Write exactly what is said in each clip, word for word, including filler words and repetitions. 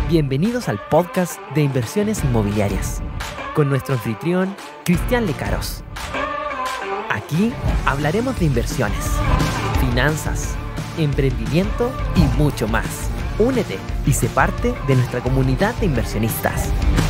Bienvenidos al podcast de inversiones inmobiliarias con nuestro anfitrión Cristian Lecaros. Aquí hablaremos de inversiones, finanzas, emprendimiento y mucho más. Únete y sé parte de nuestra comunidad de inversionistas.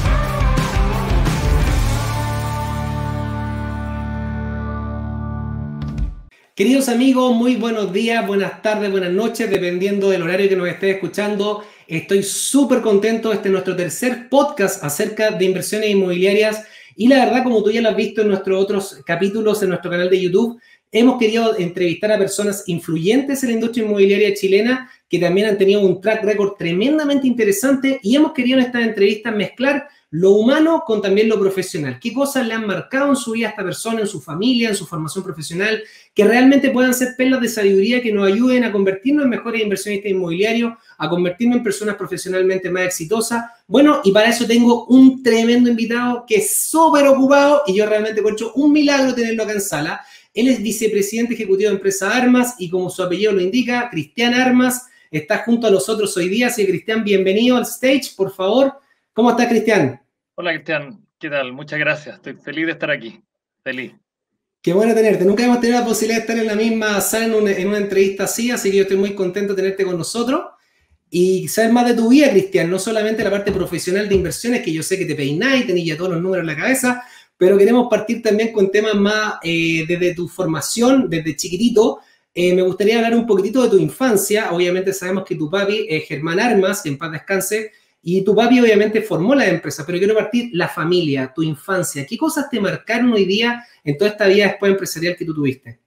Queridos amigos, muy buenos días, buenas tardes, buenas noches, dependiendo del horario que nos estés escuchando. Estoy súper contento. Este es nuestro tercer podcast acerca de inversiones inmobiliarias y la verdad, como tú ya lo has visto en nuestros otros capítulos en nuestro canal de YouTube, hemos querido entrevistar a personas influyentes en la industria inmobiliaria chilena que también han tenido un track record tremendamente interesante y hemos querido en estas entrevistas mezclar lo humano con también lo profesional. ¿Qué cosas le han marcado en su vida a esta persona, en su familia, en su formación profesional, que realmente puedan ser perlas de sabiduría que nos ayuden a convertirnos en mejores inversionistas inmobiliarios, a convertirnos en personas profesionalmente más exitosas? Bueno, y para eso tengo un tremendo invitado que es súper ocupado y yo realmente encuentro un milagro tenerlo acá en sala. Él es vicepresidente ejecutivo de Empresa Armas y como su apellido lo indica, Cristian Armas, está junto a nosotros hoy día. Así que, Cristian, bienvenido al stage, por favor. ¿Cómo estás, Cristian? Hola, Cristian. ¿Qué tal? Muchas gracias. Estoy feliz de estar aquí. Feliz. Qué bueno tenerte. Nunca hemos tenido la posibilidad de estar en la misma sala en una, en una entrevista así, así que yo estoy muy contento de tenerte con nosotros y saber más de tu vida, Cristian, no solamente la parte profesional de inversiones, que yo sé que te peináis y tenés ya todos los números en la cabeza, pero queremos partir también con temas más eh, desde tu formación, desde chiquitito. Eh, me gustaría hablar un poquitito de tu infancia. Obviamente sabemos que tu papi es Germán Armas, que en paz descanse, y tu papi obviamente formó la empresa, pero quiero partir la familia, tu infancia. ¿Qué cosas te marcaron hoy día en toda esta vida después empresarial que tú tuviste?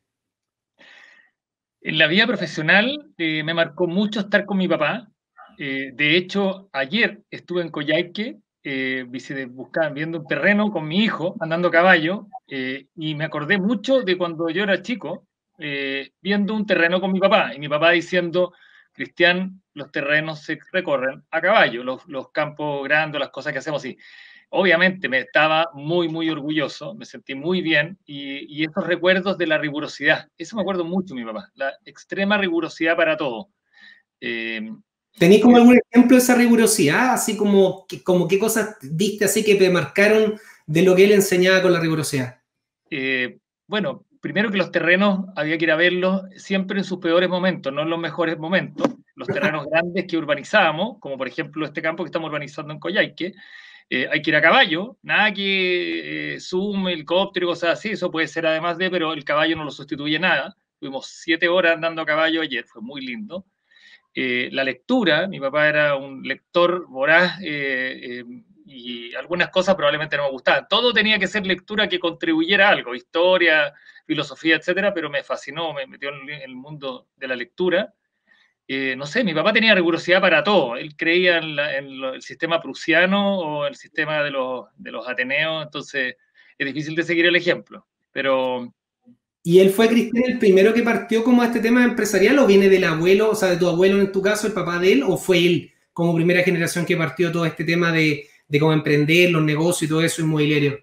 En la vida profesional eh, me marcó mucho estar con mi papá. Eh, de hecho, ayer estuve en Coyhaique, eh, buscando, viendo un terreno con mi hijo, andando a caballo, eh, y me acordé mucho de cuando yo era chico, eh, viendo un terreno con mi papá, y mi papá diciendo: Cristian, los terrenos se recorren a caballo, los, los campos grandes, las cosas que hacemos así. Obviamente me estaba muy, muy orgulloso, me sentí muy bien, y, y esos recuerdos de la rigurosidad, eso me acuerdo mucho de mi papá, la extrema rigurosidad para todo. Eh, ¿Tenés como algún ejemplo de esa rigurosidad? Así como, como qué cosas viste así que te marcaron de lo que él enseñaba con la rigurosidad. Eh, bueno, primero que los terrenos había que ir a verlos siempre en sus peores momentos, no en los mejores momentos. Los terrenos grandes que urbanizábamos, como por ejemplo este campo que estamos urbanizando en Coyhaique, eh, hay que ir a caballo, nada que eh, Zoom, helicóptero, cosas así, eso puede ser además de, pero el caballo no lo sustituye nada. Tuvimos siete horas andando a caballo ayer, fue muy lindo. Eh, la lectura, mi papá era un lector voraz, eh, eh, y algunas cosas probablemente no me gustaban. Todo tenía que ser lectura que contribuyera a algo, historia, filosofía, etcétera, pero me fascinó, me metió en el mundo de la lectura. Eh, no sé, mi papá tenía rigurosidad para todo. Él creía en, la, en lo, el sistema prusiano o el sistema de los, de los Ateneos, entonces es difícil de seguir el ejemplo, pero... ¿Y él fue, Cristian, el primero que partió como a este tema empresarial o viene del abuelo, o sea, de tu abuelo en tu caso, el papá de él, o fue él como primera generación que partió todo este tema de, de cómo emprender, los negocios y todo eso inmobiliario?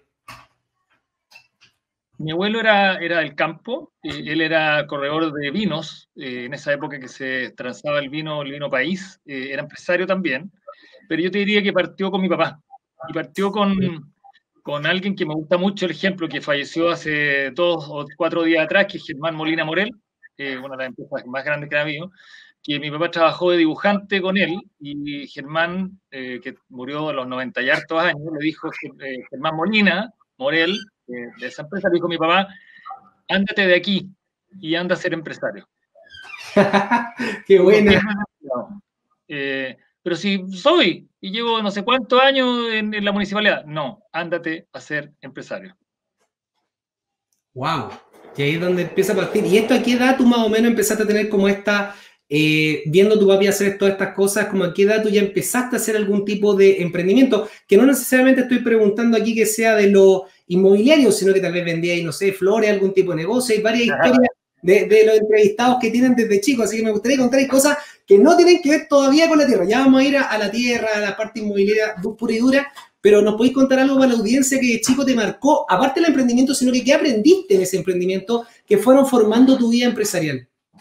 Mi abuelo era, era del campo, eh, él era corredor de vinos, eh, en esa época que se transaba el vino, el vino país, eh, era empresario también, pero yo te diría que partió con mi papá, y partió con, con alguien que me gusta mucho, el ejemplo, que falleció hace dos o cuatro días atrás, que es Germán Molina Morel, eh, una de las empresas más grandes que ha habido, que mi papá trabajó de dibujante con él, y Germán, eh, que murió a los noventa y hartos años, le dijo, eh, Germán Molina Morel, de esa empresa, le dijo mi papá: ándate de aquí y anda a ser empresario. ¡Qué buena! Eh, pero si soy y llevo no sé cuántos años en, en la municipalidad, no, ándate a ser empresario. ¡Wow! Y ahí es donde empieza a partir. ¿Y esto a qué edad tú más o menos empezaste a tener como esta, eh, viendo a tu papi hacer todas estas cosas, como a qué edad tú ya empezaste a hacer algún tipo de emprendimiento? Que no necesariamente estoy preguntando aquí que sea de lo inmobiliario, sino que tal vez vendía ahí, no sé, flores, algún tipo de negocio. Hay varias Ajá. historias de, de los entrevistados que tienen desde chicos, así que me gustaría contar cosas que no tienen que ver todavía con la tierra. Ya vamos a ir a, a la tierra, a la parte inmobiliaria pura y dura, pero ¿nos podéis contar algo para la audiencia que de chico te marcó, aparte del emprendimiento, sino que qué aprendiste en ese emprendimiento que fueron formando tu vida empresarial?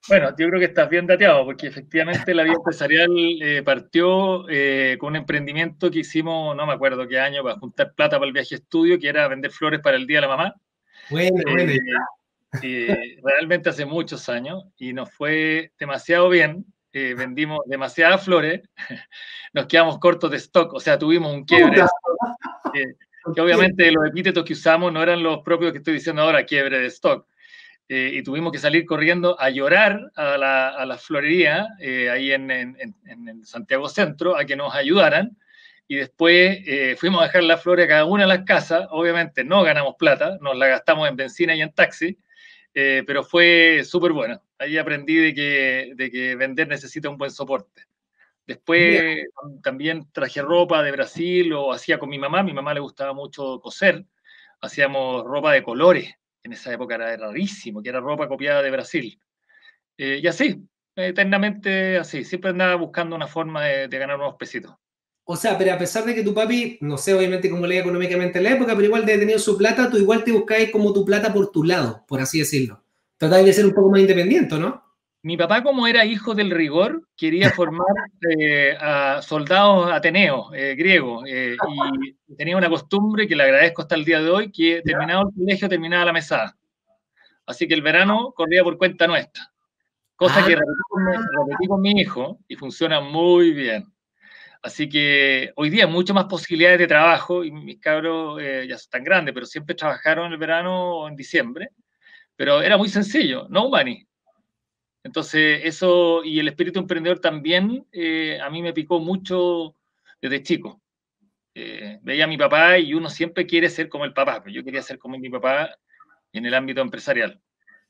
Bueno, yo creo que estás bien dateado, porque efectivamente la vida empresarial eh, partió eh, con un emprendimiento que hicimos, no me acuerdo qué año, para juntar plata para el viaje de estudio, que era vender flores para el Día de la Mamá. Bueno, Eh, bueno. eh, realmente hace muchos años, y nos fue demasiado bien. Eh, vendimos demasiadas flores, nos quedamos cortos de stock, o sea, tuvimos un quiebre. Eh, que obviamente los epítetos que usamos no eran los propios que estoy diciendo ahora, quiebre de stock. Eh, y tuvimos que salir corriendo a llorar a la, a la florería, eh, ahí en, en, en Santiago Centro, a que nos ayudaran. Y después eh, fuimos a dejar las flores a cada una de las casas. Obviamente no ganamos plata, nos la gastamos en benzina y en taxi, eh, pero fue súper bueno. Ahí aprendí de que, de que vender necesita un buen soporte. Después Bien. también traje ropa de Brasil, o hacía con mi mamá. A mi mamá le gustaba mucho coser. Hacíamos ropa de colores. En esa época era rarísimo, que era ropa copiada de Brasil. Eh, y así, eternamente así. Siempre andaba buscando una forma de, de ganar unos pesitos. O sea, pero a pesar de que tu papi, no sé obviamente cómo le iba económicamente en la época, pero igual de tenido su plata, tú igual te buscáis como tu plata por tu lado, por así decirlo. Tratáis de ser un poco más independiente, ¿no? Mi papá, como era hijo del rigor, quería formar eh, a soldados ateneos, eh, griegos, eh, y tenía una costumbre que le agradezco hasta el día de hoy, que terminado el colegio, terminaba la mesada. Así que el verano corría por cuenta nuestra. Cosa ah. que repetí con, mi, repetí con mi hijo, y funciona muy bien. Así que hoy día hay mucho más posibilidades de trabajo, y mis cabros eh, ya están grandes, pero siempre trabajaron en el verano o en diciembre. Pero era muy sencillo, no money. Entonces, eso, y el espíritu emprendedor también, eh, a mí me picó mucho desde chico. Eh, veía a mi papá y uno siempre quiere ser como el papá, pero yo quería ser como mi papá en el ámbito empresarial.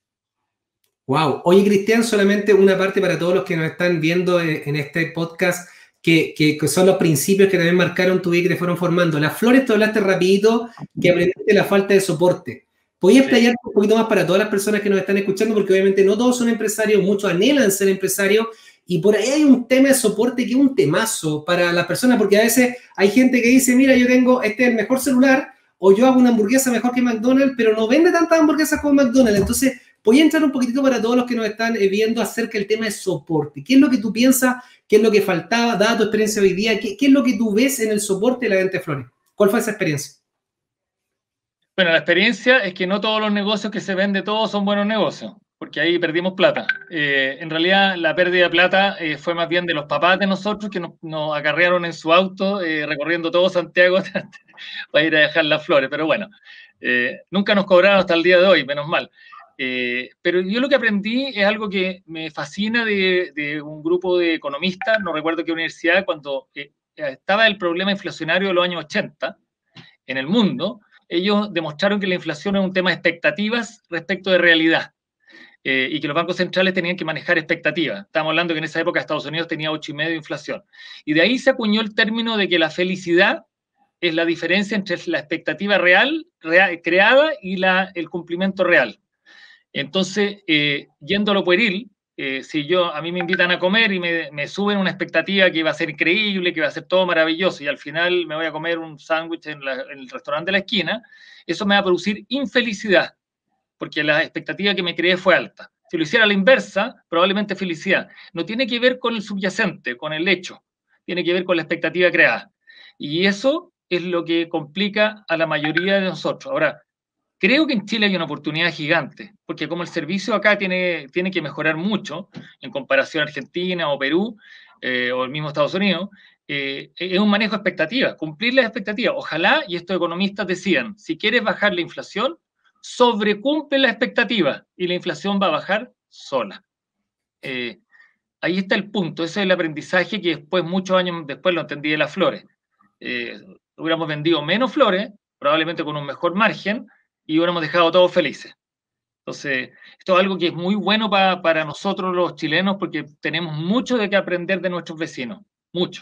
Wow. Oye, Cristian, solamente una parte para todos los que nos están viendo en, en este podcast, que, que, que son los principios que también marcaron tu vida y que te fueron formando. Las flores, tú hablaste rapidito, que aprendiste la falta de soporte. ¿Podrías explayar un poquito más para todas las personas que nos están escuchando? Porque obviamente no todos son empresarios, muchos anhelan ser empresarios, y por ahí hay un tema de soporte que es un temazo para las personas, porque a veces hay gente que dice, mira, yo tengo este es el mejor celular, o yo hago una hamburguesa mejor que McDonald's, pero no vende tantas hamburguesas como McDonald's. Entonces, voy a entrar un poquitito para todos los que nos están viendo acerca del tema de soporte. ¿Qué es lo que tú piensas? ¿Qué es lo que faltaba? Dada tu experiencia hoy día, ¿qué, qué es lo que tú ves en el soporte de la venta de flores? ¿Cuál fue esa experiencia? Bueno, la experiencia es que no todos los negocios que se venden todos son buenos negocios, porque ahí perdimos plata. Eh, en realidad, la pérdida de plata eh, fue más bien de los papás de nosotros, que nos, nos acarrearon en su auto, eh, recorriendo todo Santiago para ir a dejar las flores. Pero bueno, eh, nunca nos cobraron hasta el día de hoy, menos mal. Eh, pero yo lo que aprendí es algo que me fascina de, de un grupo de economistas, no recuerdo qué universidad, cuando eh, estaba el problema inflacionario de los años ochenta en el mundo. Ellos demostraron que la inflación es un tema de expectativas respecto de realidad, eh, y que los bancos centrales tenían que manejar expectativas. Estamos hablando que en esa época Estados Unidos tenía ocho coma cinco de inflación. Y de ahí se acuñó el término de que la felicidad es la diferencia entre la expectativa real, real creada, y la, el cumplimiento real. Entonces, eh, yendo a lo pueril, eh, si yo, a mí me invitan a comer y me, me suben una expectativa que va a ser increíble, que va a ser todo maravilloso, y al final me voy a comer un sándwich en, en el restaurante de la esquina, eso me va a producir infelicidad, porque la expectativa que me creé fue alta. Si lo hiciera a la inversa, probablemente felicidad. No tiene que ver con el subyacente, con el hecho, tiene que ver con la expectativa creada. Y eso es lo que complica a la mayoría de nosotros. Ahora, creo que en Chile hay una oportunidad gigante, porque como el servicio acá tiene, tiene que mejorar mucho en comparación a Argentina o Perú, eh, o el mismo Estados Unidos, eh, es un manejo de expectativas, cumplir las expectativas. Ojalá, y estos economistas decían, si quieres bajar la inflación, sobrecumple la expectativa y la inflación va a bajar sola. Eh, ahí está el punto, ese es el aprendizaje que después, muchos años después, lo entendí de las flores. Eh, hubiéramos vendido menos flores, probablemente con un mejor margen, y hubiéramos dejado todos felices. Entonces, esto es algo que es muy bueno pa, para nosotros los chilenos, porque tenemos mucho de qué aprender de nuestros vecinos, mucho.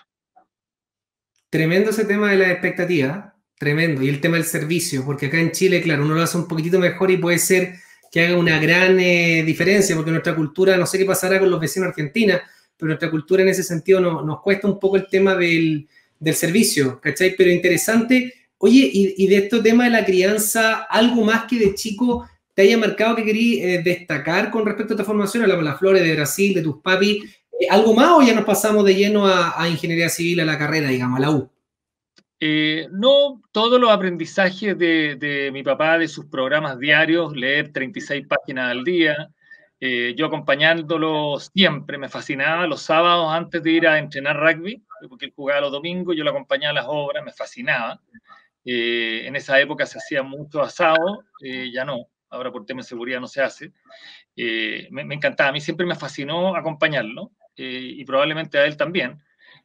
Tremendo ese tema de la expectativa, tremendo. Y el tema del servicio, porque acá en Chile, claro, uno lo hace un poquitito mejor y puede ser que haga una gran eh, diferencia, porque nuestra cultura, no sé qué pasará con los vecinos de Argentina, pero nuestra cultura en ese sentido no, nos cuesta un poco el tema del, del servicio, ¿cachai? Pero interesante. Oye, y, y de este tema de la crianza, algo más que de chico, te haya marcado que querí eh, destacar con respecto a esta formación? Hablamos de las Flores, de Brasil, de tus papis. Eh, ¿Algo más o ya nos pasamos de lleno a, a ingeniería civil, a la carrera, digamos, a la U? Eh, no, todos los aprendizajes de, de mi papá, de sus programas diarios, leer treinta y seis páginas al día, eh, yo acompañándolo siempre, me fascinaba los sábados antes de ir a entrenar rugby, porque él jugaba los domingos, yo lo acompañaba a las obras, me fascinaba. Eh, en esa época se hacía mucho asado, eh, ya no, ahora por temas de seguridad no se hace. Eh, me, me encantaba, a mí siempre me fascinó acompañarlo, eh, y probablemente a él también.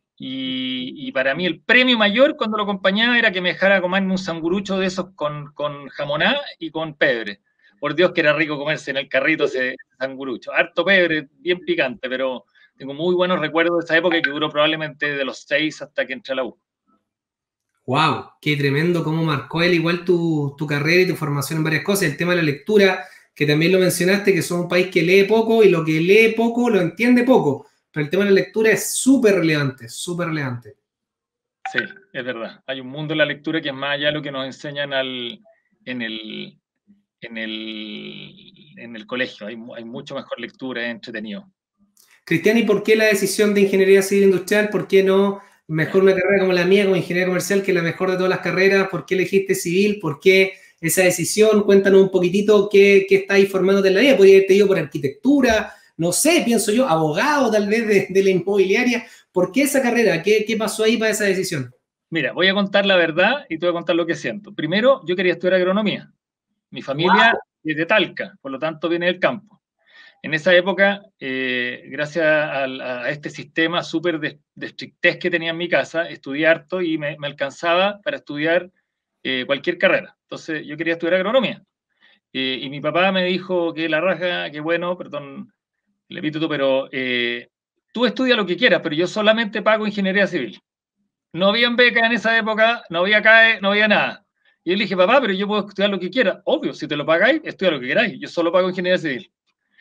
Y, y para mí el premio mayor cuando lo acompañaba era que me dejara comerme un sangurucho de esos con, con jamoná y con pebre. Por Dios que era rico comerse en el carrito ese sangurucho. Harto pebre, bien picante, pero tengo muy buenos recuerdos de esa época que duró probablemente de los seis hasta que entré a la U. ¡Wow! ¡Qué tremendo! Cómo marcó él igual tu, tu carrera y tu formación en varias cosas. El tema de la lectura, que también lo mencionaste, que somos un país que lee poco y lo que lee poco lo entiende poco. Pero el tema de la lectura es súper relevante, súper relevante. Sí, es verdad. Hay un mundo en la lectura que es más allá de lo que nos enseñan al, en, el, en, el, en el colegio. Hay, hay mucho mejor lectura, es entretenido. Cristian, ¿y por qué la decisión de ingeniería civil industrial? ¿Por qué no mejor una carrera como la mía, como ingeniería comercial, que es la mejor de todas las carreras? ¿Por qué elegiste civil? ¿Por qué esa decisión? Cuéntanos un poquitito qué, qué estáis formándote en la vida. ¿Podría haberte ido por arquitectura? No sé, pienso yo, abogado tal vez de, de la inmobiliaria. ¿Por qué esa carrera? ¿Qué, qué pasó ahí para esa decisión? Mira, voy a contar la verdad y te voy a contar lo que siento. Primero, yo quería estudiar agronomía. Mi familia wow. es de Talca, por lo tanto viene del campo. En esa época, eh, gracias a, a este sistema súper de, de estrictez que tenía en mi casa, estudié harto y me, me alcanzaba para estudiar eh, cualquier carrera. Entonces, yo quería estudiar agronomía. Eh, y mi papá me dijo que la raja, que bueno, perdón, le pito tú, pero eh, tú estudia lo que quieras, pero yo solamente pago ingeniería civil. No había becas en esa época, no había C A E, no había nada. Y yo le dije, papá, pero yo puedo estudiar lo que quiera. Obvio, si te lo pagáis, estudia lo que queráis. Yo solo pago ingeniería civil.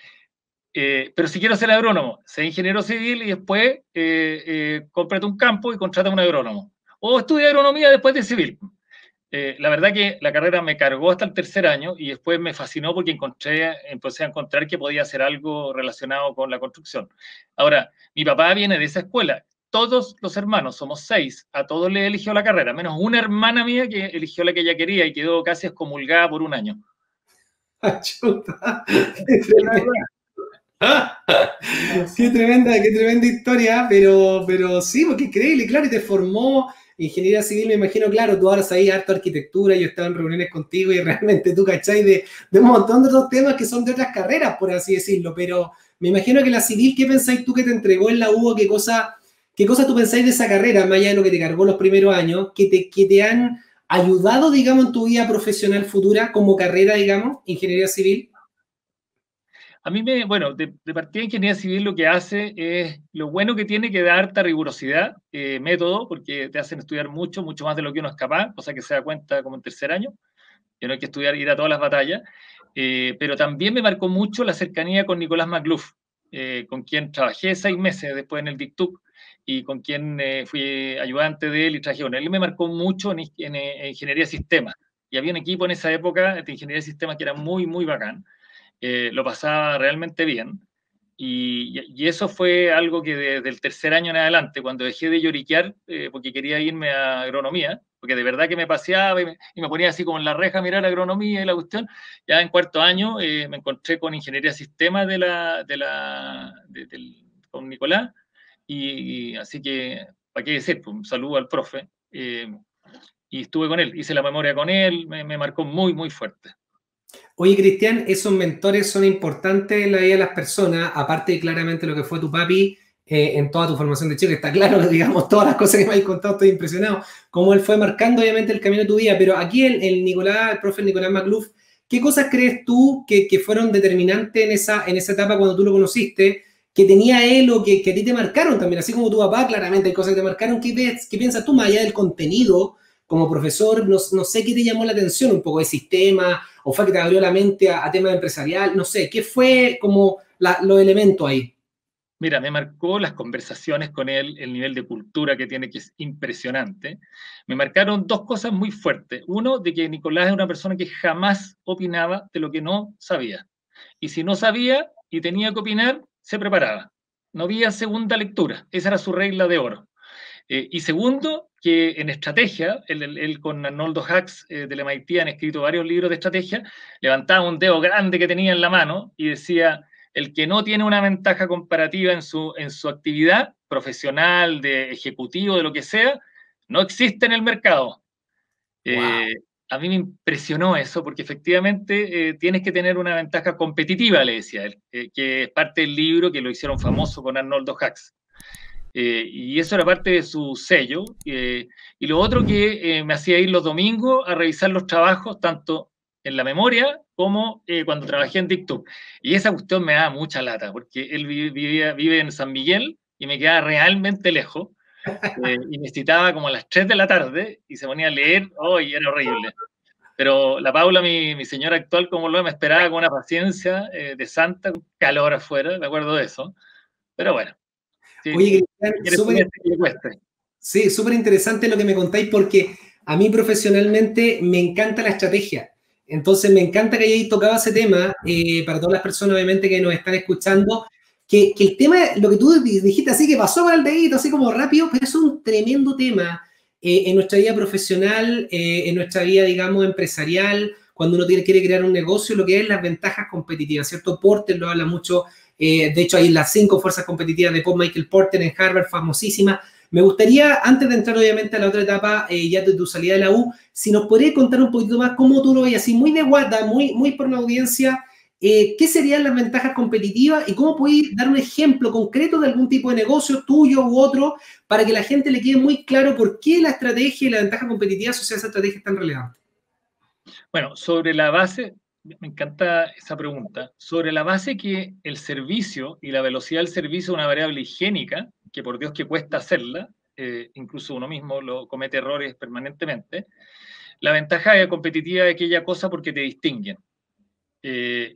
Eh, pero si quiero ser agrónomo, sé ingeniero civil y después eh, eh, cómprate un campo y contrata a un agrónomo. O estudia agronomía después de civil. Eh, la verdad que la carrera me cargó hasta el tercer año y después me fascinó porque encontré, empecé a encontrar que podía hacer algo relacionado con la construcción. Ahora, mi papá viene de esa escuela. Todos los hermanos, somos seis, a todos les eligió la carrera, menos una hermana mía que eligió la que ella quería y quedó casi excomulgada por un año. ¡Chuta! Qué tremenda, qué tremenda historia, pero, pero sí, porque increíble, claro, y te formó ingeniería civil, me imagino, claro, tú ahora sabías harto arquitectura, yo estaba en reuniones contigo y realmente tú cachai de, de un montón de otros temas que son de otras carreras, por así decirlo, pero me imagino que la civil, ¿qué pensáis tú que te entregó en la U? ¿Qué cosa, qué cosa tú pensáis de esa carrera, más allá de lo que te cargó los primeros años, que te, que te han ayudado, digamos, en tu vida profesional futura como carrera, digamos, ingeniería civil? A mí me, bueno, de, de partida de ingeniería civil lo que hace es, lo bueno que tiene que dar harta rigurosidad, eh, método, porque te hacen estudiar mucho, mucho más de lo que uno es capaz, cosa que se da cuenta como en tercer año, que no hay que estudiar, ir a todas las batallas, eh, pero también me marcó mucho la cercanía con Nicolás McLuff, eh, con quien trabajé seis meses después en el D I C T U C, y con quien eh, fui ayudante de él y trabajé con él. Él me marcó mucho en, en, en ingeniería de sistemas, y había un equipo en esa época de ingeniería de sistemas que era muy, muy bacán. Eh, lo pasaba realmente bien y, y eso fue algo que desde el tercer año en adelante, cuando dejé de lloriquear eh, porque quería irme a agronomía, porque de verdad que me paseaba y me, y me ponía así como en la reja a mirar agronomía y la cuestión, ya en cuarto año eh, me encontré con ingeniería de sistemas de la, de la, de, de, con Nicolás y, y así que, ¿para qué decir? Pues, un saludo al profe eh, y estuve con él, hice la memoria con él, me, me marcó muy, muy fuerte. Oye, Cristian, esos mentores son importantes en la vida de las personas, aparte de claramente lo que fue tu papi eh, en toda tu formación de chico, está claro, digamos, todas las cosas que me habéis contado, estoy impresionado, cómo él fue marcando obviamente el camino de tu vida, pero aquí el, el Nicolás, el profe Nicolás McLuff, ¿qué cosas crees tú que, que fueron determinantes en esa, en esa etapa cuando tú lo conociste, que tenía él o que, que a ti te marcaron también, así como tu papá, claramente hay cosas que te marcaron, ¿qué, ves, qué piensas tú más allá del contenido? Como profesor, no, no sé qué te llamó la atención, un poco de sistema, o fue que te abrió la mente a, a temas empresarial, no sé, ¿qué fue como la, los elementos ahí? Mira, me marcó las conversaciones con él, el nivel de cultura que tiene, que es impresionante. Me marcaron dos cosas muy fuertes. Uno, de que Nicolás es una persona que jamás opinaba de lo que no sabía. Y si no sabía y tenía que opinar, se preparaba. No había segunda lectura. Esa era su regla de oro. Eh, y segundo, que en estrategia, él, él, él con Arnoldo Hacks eh, del M I T han escrito varios libros de estrategia, levantaba un dedo grande que tenía en la mano y decía: el que no tiene una ventaja comparativa en su, en su actividad profesional, de ejecutivo, de lo que sea, no existe en el mercado. Wow. Eh, a mí me impresionó eso, porque efectivamente eh, tienes que tener una ventaja competitiva, le decía él, eh, que es parte del libro que lo hicieron famoso con Arnoldo Hacks. Eh, y eso era parte de su sello. Eh, y lo otro que eh, me hacía ir los domingos a revisar los trabajos, tanto en la memoria como eh, cuando trabajé en TikTok. Y esa cuestión me da mucha lata, porque él vivía, vive en San Miguel y me quedaba realmente lejos. Eh, y necesitaba como a las tres de la tarde y se ponía a leer, oh, y era horrible. Pero la Paula, mi, mi señora actual, como lo me esperaba con una paciencia eh, de santa, con calor afuera, me acuerdo de eso. Pero bueno. Sí, oye, Cristian, súper sí, súper interesante lo que me contáis, porque a mí profesionalmente me encanta la estrategia. Entonces me encanta que hayáis tocado ese tema, eh, para todas las personas obviamente que nos están escuchando, que, que el tema, lo que tú dijiste así, que pasó por el dedito, así como rápido, pero es un tremendo tema eh, en nuestra vida profesional, eh, en nuestra vida, digamos, empresarial, cuando uno tiene, quiere crear un negocio, lo que es las ventajas competitivas, ¿cierto? Porter lo habla mucho. Eh, de hecho, hay las cinco fuerzas competitivas de Paul Michael Porter en Harvard, famosísima. Me gustaría, antes de entrar obviamente a la otra etapa, eh, ya de tu salida de la U, si nos podrías contar un poquito más cómo tú lo ves, así muy de guata, muy, muy por una audiencia, eh, qué serían las ventajas competitivas y cómo podéis dar un ejemplo concreto de algún tipo de negocio tuyo u otro, para que la gente le quede muy claro por qué la estrategia y la ventaja competitiva asociada a esa estrategia es tan relevante. Bueno, sobre la base... Me encanta esa pregunta. Sobre la base que el servicio y la velocidad del servicio es una variable higiénica, que por Dios que cuesta hacerla, eh, incluso uno mismo lo comete errores permanentemente, la ventaja competitiva es aquella cosa porque te distinguen. Eh,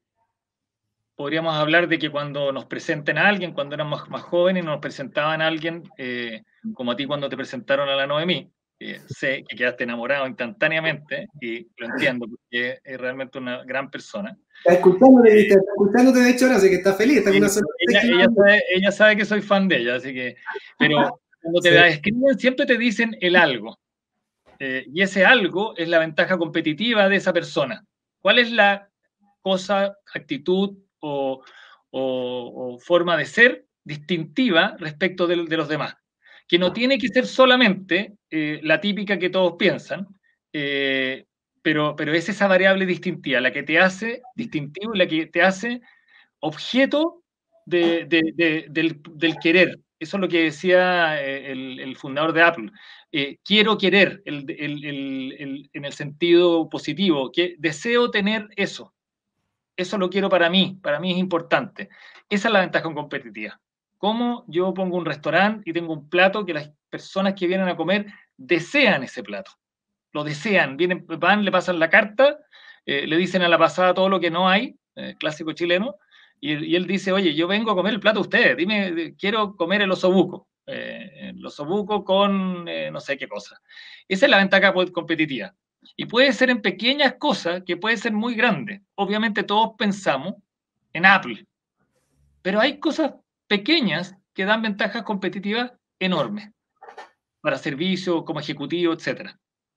podríamos hablar de que cuando nos presenten a alguien, cuando éramos más, más jóvenes, nos presentaban a alguien, eh, como a ti cuando te presentaron a la Noemí, Eh, sé que quedaste enamorado instantáneamente y lo entiendo porque es realmente una gran persona. Está escuchándote, eh, está escuchándote de hecho ahora, así que está feliz. Está ella, una ella, ella, sabe, ella sabe que soy fan de ella, así que, pero cuando te sí. la describen siempre te dicen el algo. Eh, y ese algo es la ventaja competitiva de esa persona. ¿Cuál es la cosa, actitud o, o, o forma de ser distintiva respecto de, de los demás? Que no tiene que ser solamente eh, la típica que todos piensan, eh, pero, pero es esa variable distintiva, la que te hace distintivo y la que te hace objeto de, de, de, del, del querer. Eso es lo que decía el, el fundador de Apple. Eh, quiero querer, el, el, el, el, en el sentido positivo, que deseo tener eso. Eso lo quiero para mí, para mí es importante. Esa es la ventaja competitiva. Cómo yo pongo un restaurante y tengo un plato que las personas que vienen a comer desean ese plato. Lo desean, vienen, van, le pasan la carta, eh, le dicen a la pasada todo lo que no hay, eh, clásico chileno, y, y él dice, oye, yo vengo a comer el plato de ustedes, dime, quiero comer el osobuco, eh, el osobuco con eh, no sé qué cosa. Esa es la ventaja competitiva. Y puede ser en pequeñas cosas, que puede ser muy grande. Obviamente todos pensamos en Apple, pero hay cosas pequeñas que dan ventajas competitivas enormes para servicios, como ejecutivo, etcétera.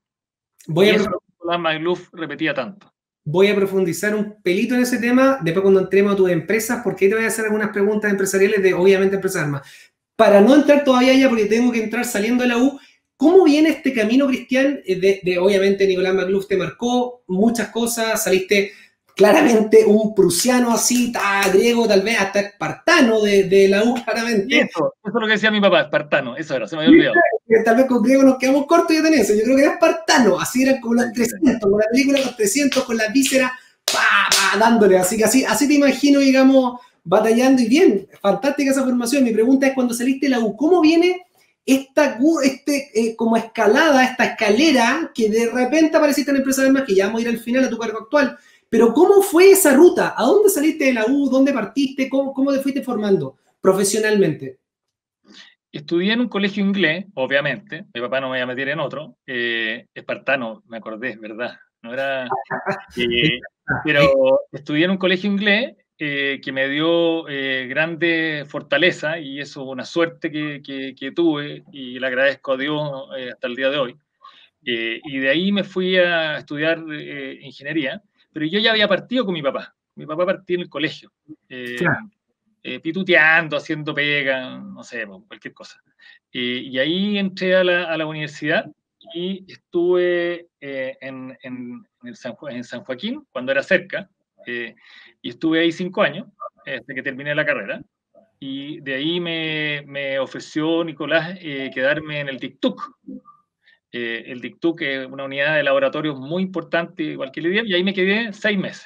Voy a, eso Nicolás McLuff repetía tanto. Voy a profundizar un pelito en ese tema después cuando entremos a tus empresas, porque ahí te voy a hacer algunas preguntas empresariales de, obviamente, empresas más. Para no entrar todavía ya, porque tengo que entrar saliendo de la U, ¿cómo viene este camino, Cristian? De, de, obviamente, Nicolás McLuff te marcó muchas cosas, saliste claramente un prusiano así, ta, griego, tal vez hasta espartano de, de la U, claramente. Y eso, eso es lo que decía mi papá, espartano, eso era, se me había olvidado. Tal vez con griego nos quedamos cortos ya tenés eso, yo creo que era espartano, así era con los trescientos, con la película Los trescientos, con las vísceras, pa, pa, dándole, así que así, así te imagino, digamos, batallando, y bien, fantástica esa formación. Mi pregunta es, cuando saliste de la U, ¿cómo viene esta este, eh, como escalada, esta escalera, que de repente apareciste en Empresa del Más, que ya vamos a ir al final a tu cargo actual? Pero ¿cómo fue esa ruta? ¿A dónde saliste de la U? ¿Dónde partiste? ¿Cómo, cómo te fuiste formando? profesionalmente? Estudié en un colegio inglés, obviamente. Mi papá no me iba a meter en otro. Eh, espartano, me acordé, ¿verdad? No era... Eh, pero estudié en un colegio inglés eh, que me dio eh, grande fortaleza y eso una suerte que, que, que tuve y le agradezco a Dios eh, hasta el día de hoy. Eh, y de ahí me fui a estudiar eh, ingeniería, pero yo ya había partido con mi papá. Mi papá partió en el colegio. Eh, Claro. Eh, pituteando, haciendo pega, no sé, cualquier cosa. Eh, y ahí entré a la, a la universidad y estuve eh, en, en, en, San, en San Joaquín, cuando era cerca, eh, y estuve ahí cinco años, hasta que terminé la carrera. Y de ahí me, me ofreció Nicolás eh, quedarme en el TICTUC. Eh, el TICTUC es una unidad de laboratorios muy importante, igual que el I D E M, y ahí me quedé seis meses.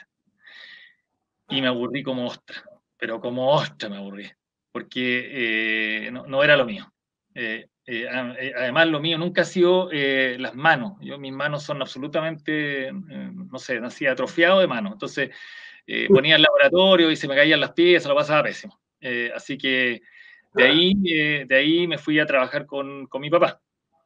Y me aburrí como ostra. Pero como ostra me aburrí, porque eh, no, no era lo mío. Eh, eh, además, lo mío nunca ha sido eh, las manos. Yo, mis manos son absolutamente, eh, no sé, nací atrofiado de manos. Entonces, eh, ponía el laboratorio y se me caían las piezas, lo pasaba pésimo. Eh, así que de ahí, eh, de ahí me fui a trabajar con, con mi papá.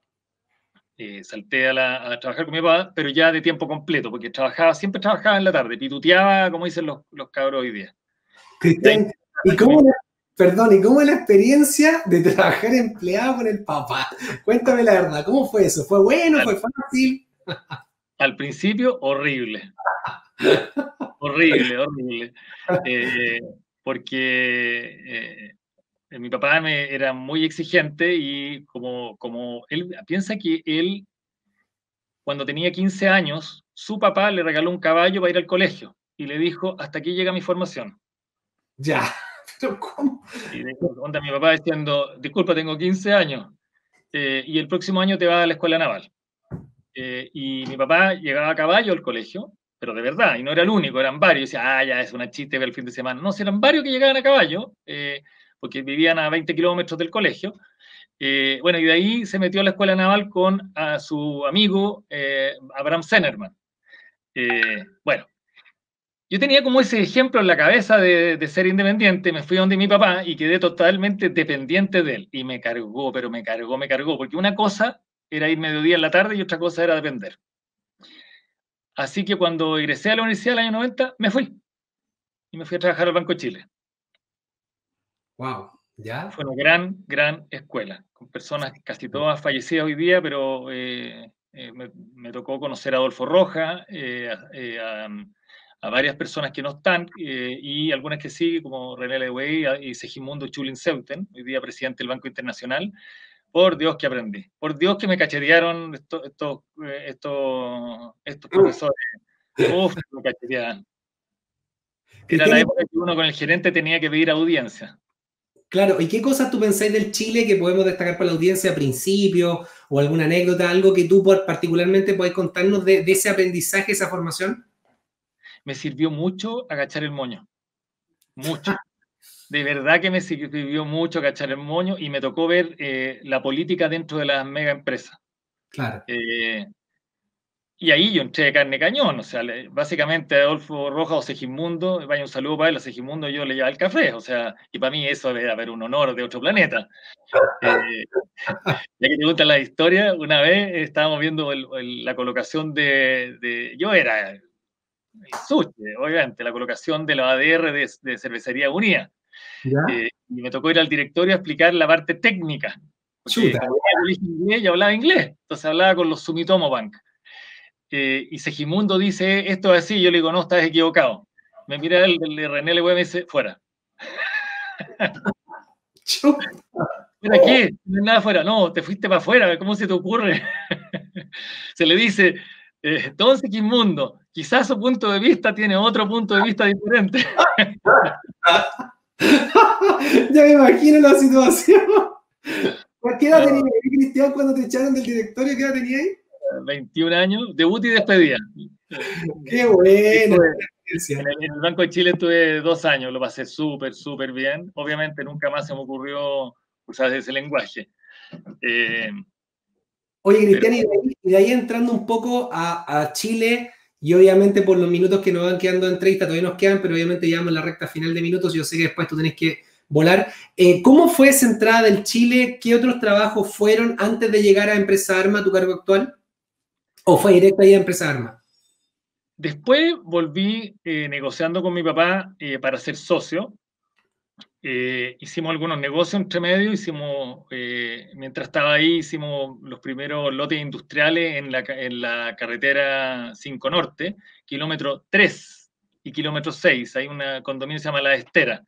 Eh, salté a, la, a trabajar con mi papá, pero ya de tiempo completo, porque trabajaba, siempre trabajaba en la tarde, pituteaba, como dicen los, los cabros hoy día. Cristian, ¿y cómo, perdón, ¿y cómo es la experiencia de trabajar empleado con el papá? Cuéntame la verdad, ¿cómo fue eso? ¿Fue bueno? Al, ¿Fue fácil? Al principio, horrible. horrible, horrible. Eh, porque eh, mi papá me, era muy exigente y como, como él piensa que él, cuando tenía quince años, su papá le regaló un caballo para ir al colegio y le dijo, hasta aquí llega mi formación. Ya, pero ¿cómo? Y de, onda, mi papá diciendo, disculpa, tengo quince años eh, y el próximo año te vas a la escuela naval. Eh, y mi papá llegaba a caballo al colegio, pero de verdad, y no era el único, eran varios. Y decía, ah, ya es una chiste el fin de semana. No, si eran varios que llegaban a caballo, eh, porque vivían a veinte kilómetros del colegio. Eh, bueno, y de ahí se metió a la escuela naval con a su amigo eh, Abraham Zenerman. Eh, bueno, yo tenía como ese ejemplo en la cabeza de, de ser independiente, me fui a donde mi papá y quedé totalmente dependiente de él. Y me cargó, pero me cargó, me cargó, porque una cosa era ir mediodía en la tarde y otra cosa era depender. Así que cuando egresé a la universidad el año noventa, me fui. Y me fui a trabajar al Banco de Chile. Wow, ¿ya? Fue una gran, gran escuela, con personas casi todas fallecidas hoy día, pero eh, eh, me, me tocó conocer a Adolfo Rojas, eh, eh, a, a varias personas que no están, eh, y algunas que sí, como René Leguey y Segismundo Schulin-Seuten, hoy día presidente del Banco Internacional. Por Dios que aprendí, por Dios que me cachetearon estos, estos, estos, estos profesores. Uf, me cacheteaban. Era la época que uno con el gerente tenía que pedir audiencia. Claro, ¿y qué cosas tú pensáis del Chile que podemos destacar para la audiencia a principio, o alguna anécdota, algo que tú particularmente podés contarnos de, de ese aprendizaje, esa formación? Me sirvió mucho agachar el moño, mucho. De verdad que me sirvió mucho agachar el moño y me tocó ver eh, la política dentro de las mega empresas. Claro. Eh, y ahí yo entré de carne cañón, o sea, le, básicamente Adolfo Rojas o Segismundo, vaya un saludo para él, a Segismundo yo le llevaba el café, o sea, y para mí eso era ver un honor de otro planeta. Eh, ya que te gustan la historia, una vez estábamos viendo el, el, la colocación de, de, yo era el sushi, obviamente, la colocación de los A D R de, de Cervecería Unida. Eh, y me tocó ir al directorio a explicar la parte técnica. Porque como yo inglés, yo hablaba inglés, entonces hablaba con los Sumitomo Bank. Eh, y Segismundo dice, esto es así, yo le digo, no, estás equivocado. Me mira el, el de René Legué y me dice, fuera. ¿Fuera qué? No hay nada fuera. No, te fuiste para afuera, ¿cómo se te ocurre? Se le dice, eh, don Segismundo, quizás su punto de vista tiene otro punto de vista diferente. Ya me imagino la situación. ¿Qué edad tenías ahí, Cristian, cuando te echaron del directorio? ¿Qué edad tenías ahí? veintiún años, debut y despedida. ¡Qué bueno! En el, en el Banco de Chile estuve dos años, lo pasé súper, súper bien. Obviamente nunca más se me ocurrió usar ese lenguaje. Eh, Oye, Cristian, pero... y, de ahí, y de ahí entrando un poco a, a Chile, y obviamente por los minutos que nos van quedando de entrevista, todavía nos quedan, pero obviamente llevamos la recta final de minutos, yo sé que después tú tenés que volar. Eh, ¿Cómo fue esa entrada del Chile? ¿Qué otros trabajos fueron antes de llegar a Empresa Arma, tu cargo actual? ¿O fue directo ahí a Empresa Arma? Después volví eh, negociando con mi papá eh, para ser socio. Eh, hicimos algunos negocios entre medio, hicimos, eh, mientras estaba ahí, hicimos los primeros lotes industriales en la, en la carretera cinco Norte, kilómetro tres y kilómetro seis. Hay una condominio que se llama La Estera.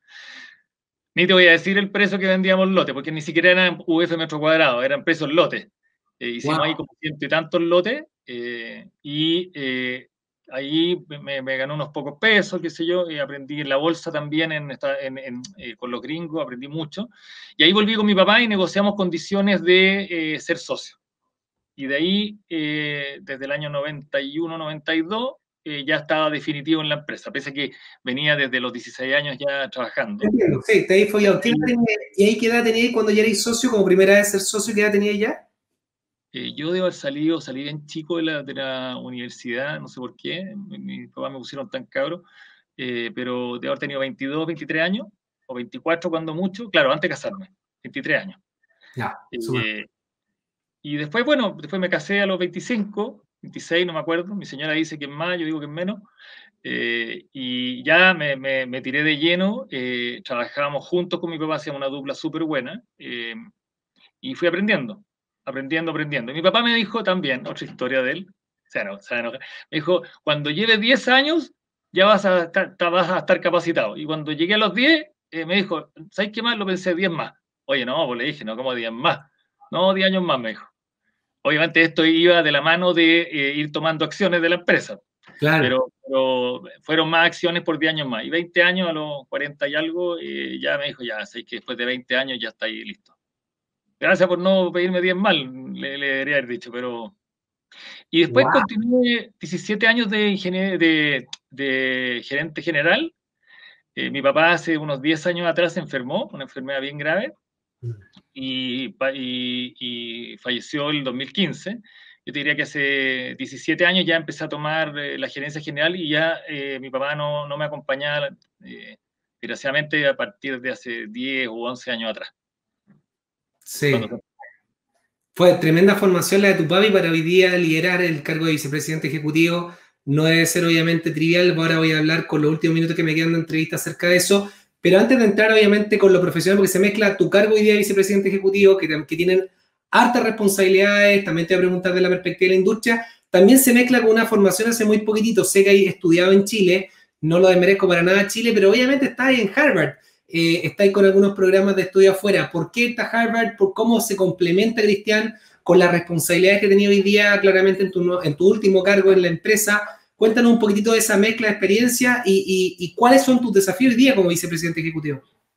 Ni te voy a decir el precio que vendíamos lotes, porque ni siquiera eran U F metro cuadrado, eran precios lotes. Eh, hicimos wow. ahí como ciento y tantos lotes, eh, y eh, ahí me, me ganó unos pocos pesos, qué sé yo, y aprendí en la bolsa también, en, en, en, eh, con los gringos, aprendí mucho. Y ahí volví con mi papá y negociamos condiciones de eh, ser socio. Y de ahí, eh, desde el año noventa y uno, noventa y dos, eh, ya estaba definitivo en la empresa, pese a que venía desde los dieciséis años ya trabajando. Entiendo, sí, te ahí fue ya. ¿Y ahí qué edad tenías cuando ya erais socio, como primera vez ser socio, qué edad tenías ya? Eh, yo debo haber salido, salí bien chico de la, de la universidad, no sé por qué, mis mi papás me pusieron tan cabro, eh, pero de haber tenido veintidós, veintitrés años, o veinticuatro cuando mucho, claro, antes de casarme, veintitrés años. Ya, eh, y después, bueno, después me casé a los veinticinco, veintiséis, no me acuerdo, mi señora dice que es más, yo digo que es menos, eh, y ya me, me, me tiré de lleno, eh, trabajábamos juntos con mi papá, hacíamos una dupla súper buena, eh, y fui aprendiendo. aprendiendo, aprendiendo. Y mi papá me dijo también, otra historia de él, o sea, no, o sea, no, me dijo, cuando lleves diez años, ya vas a estar, vas a estar capacitado. Y cuando llegué a los diez, eh, me dijo, ¿sabes qué más? Lo pensé, diez más. Oye, no, pues le dije, no, ¿cómo diez más? No, diez años más, me dijo. Obviamente esto iba de la mano de eh, ir tomando acciones de la empresa. Claro. Pero, pero fueron más acciones por diez años más. Y veinte años, a los cuarenta y algo, eh, ya me dijo, ya sé que después de veinte años ya está ahí listo. Gracias por no pedirme diez mal, le, le debería haber dicho, pero... Y después wow. continué diecisiete años de, ingenier... de, de gerente general. Eh, mi papá hace unos diez años atrás se enfermó, una enfermedad bien grave, y, y, y falleció el dos mil quince. Yo te diría que hace diecisiete años ya empecé a tomar eh, la gerencia general y ya eh, mi papá no, no me acompañaba, eh, desgraciadamente, a partir de hace diez u once años atrás. Sí. Cuando... Fue tremenda formación la de tu papi para hoy día liderar el cargo de vicepresidente ejecutivo. No debe ser obviamente trivial. Ahora voy a hablar con los últimos minutos que me quedan de entrevista acerca de eso. Pero antes de entrar obviamente con lo profesional, porque se mezcla tu cargo hoy día de vicepresidente ejecutivo, que, que tienen hartas responsabilidades, también te voy a preguntar de la perspectiva de la industria, también se mezcla con una formación hace muy poquitito. Sé que hay estudiado en Chile, no lo desmerezco para nada Chile, pero obviamente está ahí en Harvard. Eh, está ahí con algunos programas de estudio afuera. ¿Por qué está Harvard? ¿Por cómo se complementa, Cristian, con las responsabilidades que tenía hoy día claramente en tu, en tu último cargo en la empresa? Cuéntanos un poquitito de esa mezcla de experiencia y, y, y cuáles son tus desafíos hoy día como vicepresidente ejecutivo.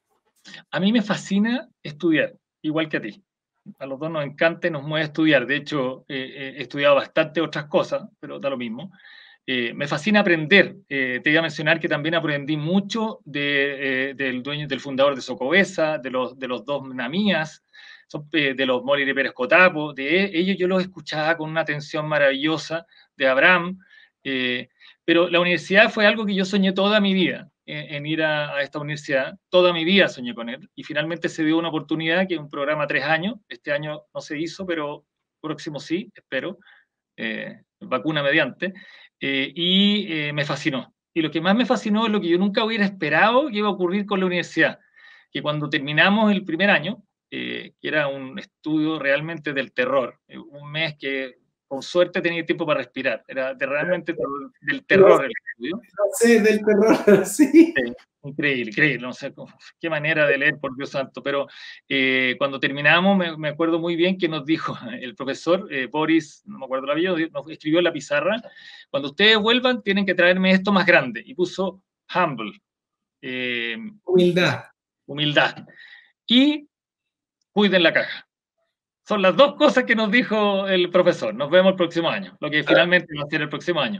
A mí me fascina estudiar, igual que a ti. A los dos nos encanta y nos mueve estudiar. De hecho, eh, he estudiado bastante otras cosas, pero da lo mismo. Eh, me fascina aprender. Eh, te iba a mencionar que también aprendí mucho de, eh, del dueño, del fundador de Socobesa, de los, de los dos Namías, son, eh, de los Mori de Pérez Cotapo. De ellos yo los escuchaba con una atención maravillosa, de Abraham. Eh, pero la universidad fue algo que yo soñé toda mi vida, en, en ir a, a esta universidad. Toda mi vida soñé con él. Y finalmente se dio una oportunidad, que es un programa tres años. Este año no se hizo, pero próximo sí, espero. Eh, vacuna mediante. Eh, y eh, me fascinó. Y lo que más me fascinó es lo que yo nunca hubiera esperado que iba a ocurrir con la universidad, que cuando terminamos el primer año, eh, que era un estudio realmente del terror, eh, un mes que con suerte tenía tiempo para respirar, era de realmente terror, del terror el estudio. No sé, del terror, sí. sí. Increíble, increíble, no sé qué manera de leer, por Dios santo, pero eh, cuando terminamos me, me acuerdo muy bien que nos dijo el profesor, eh, Boris, no me acuerdo el apellido, nos escribió en la pizarra, cuando ustedes vuelvan tienen que traerme esto más grande, y puso humble. Eh, humildad. Humildad. Y cuiden la caja. Son las dos cosas que nos dijo el profesor. Nos vemos el próximo año, lo que finalmente va a ser el próximo año.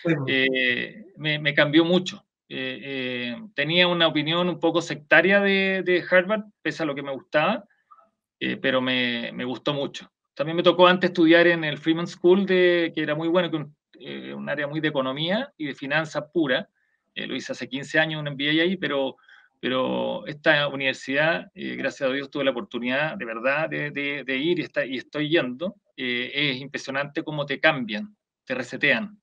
Eh, me, me cambió mucho. Eh, eh, tenía una opinión un poco sectaria de, de Harvard, pese a lo que me gustaba, eh, pero me, me gustó mucho. También me tocó antes estudiar en el Freeman School, de, que era muy bueno, que un, eh, un área muy de economía y de finanzas pura. Eh, lo hice hace quince años, un M B A ahí, pero, pero esta universidad, eh, gracias a Dios, tuve la oportunidad de verdad de, de, de ir y, está, y estoy yendo. Eh, es impresionante cómo te cambian, te resetean.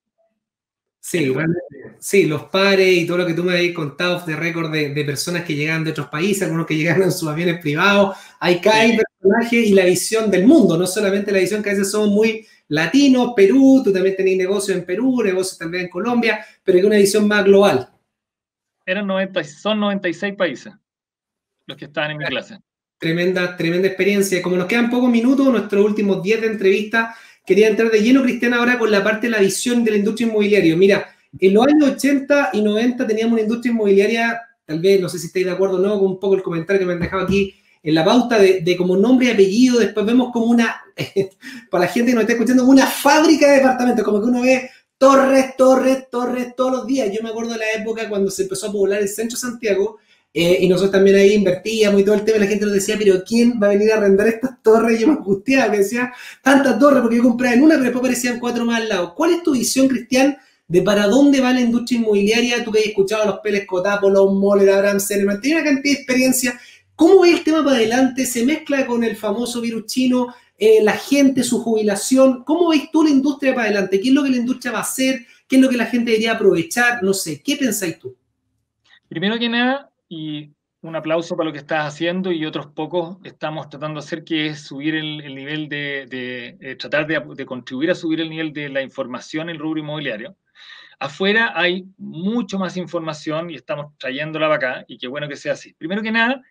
Sí, realmente, sí, los pares y todo lo que tú me habías contado de récord de, de personas que llegan de otros países, algunos que llegan en sus aviones privados, hay cada Sí. personaje y la visión del mundo, no solamente la visión que a veces somos muy latinos, Perú, tú también tenés negocios en Perú, negocios también en Colombia, pero hay una visión más global. Eran noventa, son noventa y seis países los que estaban en mi clase. Tremenda, tremenda experiencia. Como nos quedan pocos minutos, nuestros últimos diez de entrevista, quería entrar de lleno, Cristian, ahora con la parte de la visión de la industria inmobiliaria. Mira, en los años ochenta y noventa teníamos una industria inmobiliaria, tal vez, no sé si estáis de acuerdo o no, con un poco el comentario que me han dejado aquí en la pauta, de, de como nombre y apellido, después vemos como una, para la gente que nos está escuchando, una fábrica de departamentos, como que uno ve torres, torres, torres todos los días. Yo me acuerdo de la época cuando se empezó a poblar el centro de Santiago, Eh, y nosotros también ahí invertíamos y todo el tema, y la gente nos decía, pero ¿quién va a venir a arrendar estas torres? Y yo me angustiaba, que decía, tantas torres, porque yo compraba en una, pero después aparecían cuatro más al lado. ¿Cuál es tu visión, Cristian, de para dónde va la industria inmobiliaria? Tú que has escuchado a los Pérez Cotapo, los Moller, Abraham Cerman, tienes una cantidad de experiencia. ¿Cómo ve el tema para adelante? ¿Se mezcla con el famoso virus chino? Eh, la gente, su jubilación. ¿Cómo ves tú la industria para adelante? ¿Qué es lo que la industria va a hacer? ¿Qué es lo que la gente debería aprovechar? No sé, ¿qué pensáis tú? Primero que nada, y un aplauso para lo que estás haciendo y otros pocos estamos tratando de hacer, que es subir el, el nivel de, de, de tratar de, de contribuir a subir el nivel de la información en el rubro inmobiliario. Afuera hay mucho más información y estamos trayéndola para acá, y qué bueno que sea así. Primero que nada,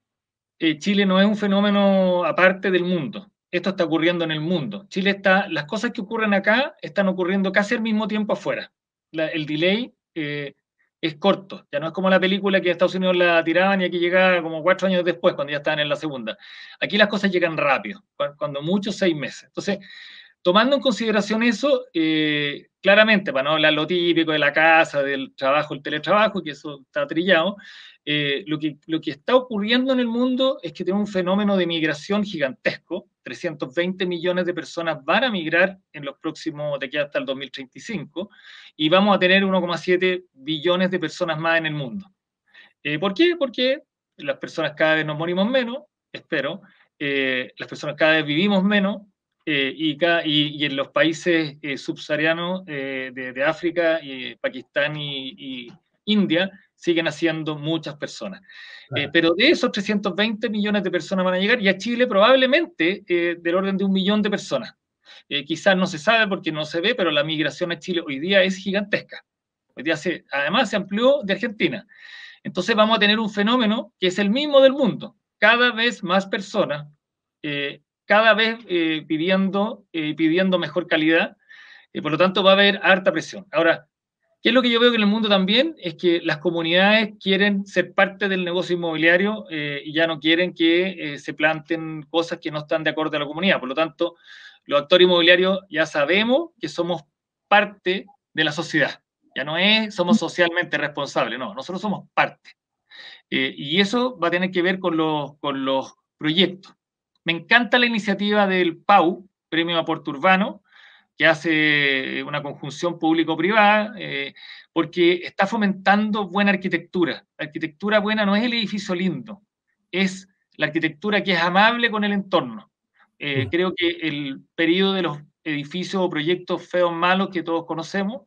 eh, Chile no es un fenómeno aparte del mundo. Esto está ocurriendo en el mundo. Chile está, las cosas que ocurren acá están ocurriendo casi al mismo tiempo afuera. La, el delay eh, es corto. Ya no es como la película que en Estados Unidos la tiraban y aquí llegaba como cuatro años después, cuando ya estaban en la segunda. Aquí las cosas llegan rápido, cuando mucho seis meses. Entonces, tomando en consideración eso, eh, claramente, para no hablar lo típico de la casa, del trabajo, el teletrabajo, que eso está trillado, eh, lo, que, lo que está ocurriendo en el mundo es que tenemos un fenómeno de migración gigantesco. trescientos veinte millones de personas van a migrar en los próximos, de aquí hasta el dos mil treinta y cinco, y vamos a tener uno coma siete billones de personas más en el mundo. Eh, ¿Por qué? Porque las personas cada vez nos morimos menos, espero, eh, las personas cada vez vivimos menos, eh, y, cada, y, y en los países eh, subsaharianos eh, de, de África, y Pakistán y, y India, siguen haciendo muchas personas. Claro. Eh, pero de esos trescientos veinte millones de personas van a llegar, y a Chile probablemente eh, del orden de un millón de personas. Eh, quizás no se sabe porque no se ve, pero la migración a Chile hoy día es gigantesca. Hoy día se, además se amplió de Argentina. Entonces vamos a tener un fenómeno que es el mismo del mundo. Cada vez más personas, eh, cada vez eh, pidiendo, eh, pidiendo mejor calidad, y por lo tanto va a haber harta presión. Ahora, ¿qué es lo que yo veo que en el mundo también? Es que las comunidades quieren ser parte del negocio inmobiliario eh, y ya no quieren que eh, se planten cosas que no están de acuerdo a la comunidad. Por lo tanto, los actores inmobiliarios ya sabemos que somos parte de la sociedad. Ya no es somos socialmente responsables, no, nosotros somos parte. Eh, y eso va a tener que ver con los, con los proyectos. Me encanta la iniciativa del P A U, Premio Aporte Urbano, que hace una conjunción público-privada, eh, porque está fomentando buena arquitectura. La arquitectura buena no es el edificio lindo, es la arquitectura que es amable con el entorno. Eh, mm. Creo que el periodo de los edificios o proyectos feos, malos que todos conocemos,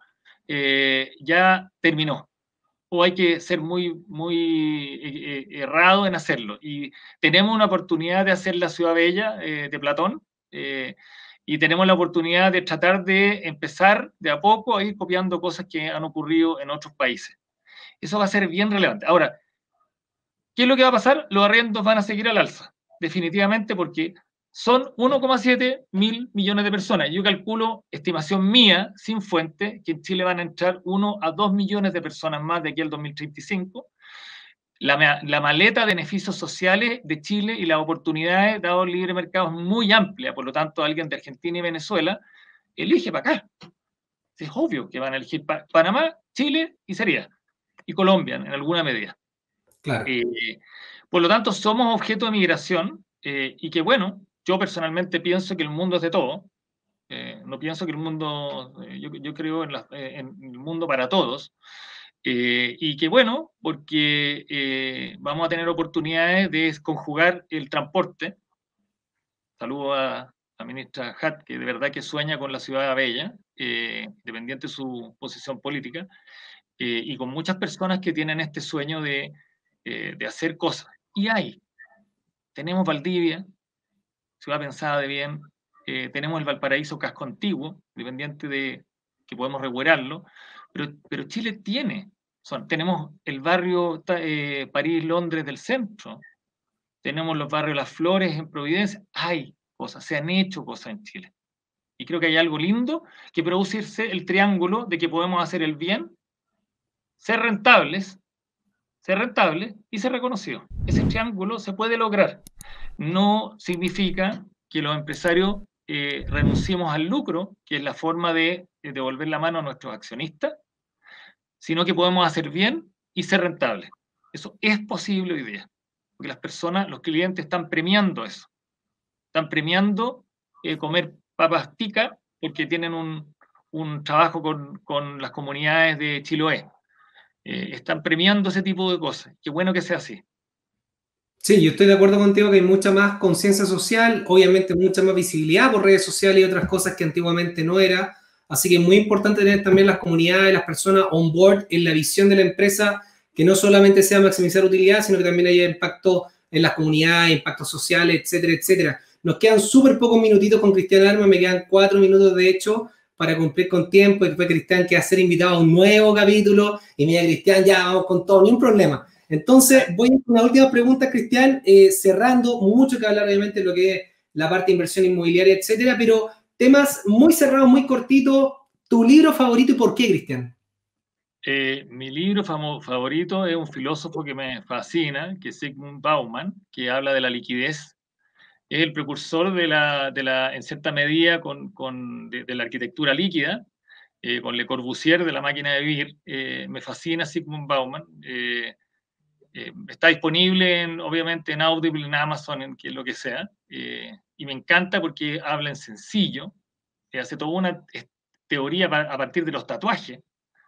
eh, ya terminó. O hay que ser muy, muy eh, errado en hacerlo. Y tenemos una oportunidad de hacer la ciudad bella eh, de Platón, eh, y tenemos la oportunidad de tratar de empezar de a poco a ir copiando cosas que han ocurrido en otros países. Eso va a ser bien relevante. Ahora, ¿qué es lo que va a pasar? Los arriendos van a seguir al alza, definitivamente, porque son uno coma siete mil millones de personas. Yo calculo, estimación mía, sin fuente, que en Chile van a entrar uno a dos millones de personas más de aquí al dos mil treinta y cinco. La, la maleta de beneficios sociales de Chile y las oportunidades dado el libre mercado es muy amplia, por lo tanto alguien de Argentina y Venezuela elige para acá. Es obvio que van a elegir pa Panamá, Chile y sería, y Colombia en alguna medida. Claro. Eh, por lo tanto somos objeto de migración, eh, y que bueno, yo personalmente pienso que el mundo es de todo, eh, no pienso que el mundo, eh, yo, yo creo en, la, eh, en el mundo para todos. Eh, y que bueno, porque eh, vamos a tener oportunidades de conjugar el transporte. Saludo a la ministra Hatt, que de verdad que sueña con la ciudad bella, eh, independiente de su posición política, eh, y con muchas personas que tienen este sueño de, eh, de hacer cosas. Y hay, tenemos Valdivia, ciudad pensada de bien, eh, tenemos el Valparaíso casco antiguo, dependiente de que podemos regularlo, pero, pero Chile tiene, son, tenemos el barrio eh, París-Londres del centro, tenemos los barrios Las Flores en Providencia, hay cosas, se han hecho cosas en Chile. Y creo que hay algo lindo que producirse el triángulo de que podemos hacer el bien, ser rentables, ser rentables y ser reconocidos. Ese triángulo se puede lograr. No significa que los empresarios eh, renunciemos al lucro, que es la forma de, de devolver la mano a nuestros accionistas, sino que podemos hacer bien y ser rentables. Eso es posible hoy día, porque las personas, los clientes están premiando eso. Están premiando eh, comer papas tica porque tienen un, un trabajo con, con las comunidades de Chiloé. Eh, están premiando ese tipo de cosas. Qué bueno que sea así. Sí, yo estoy de acuerdo contigo que hay mucha más conciencia social, obviamente mucha más visibilidad por redes sociales y otras cosas que antiguamente no era. Así que es muy importante tener también las comunidades, las personas on board en la visión de la empresa, que no solamente sea maximizar utilidad, sino que también haya impacto en las comunidades, impactos sociales, etcétera, etcétera. Nos quedan súper pocos minutitos con Cristian Armas, me quedan cuatro minutos de hecho para cumplir con tiempo, y después Cristian que va a ser invitado a un nuevo capítulo, y mira Cristian, ya vamos con todo, ni un problema. Entonces, voy a una última pregunta, Cristian, eh, cerrando, mucho que hablar obviamente de lo que es la parte de inversión inmobiliaria, etcétera, pero temas muy cerrados, muy cortitos. ¿Tu libro favorito y por qué, Cristian? Eh, mi libro favorito es un filósofo que me fascina, que es Zygmunt Bauman, que habla de la liquidez. Es el precursor de la, de la en cierta medida, con, con, de, de la arquitectura líquida, eh, con Le Corbusier de la máquina de vivir. Eh, me fascina Zygmunt Bauman. Eh, Eh, está disponible, en, obviamente, en Audible, en Amazon, en que, lo que sea. Eh, y me encanta porque habla en sencillo, eh, hace toda una teoría a partir de los tatuajes,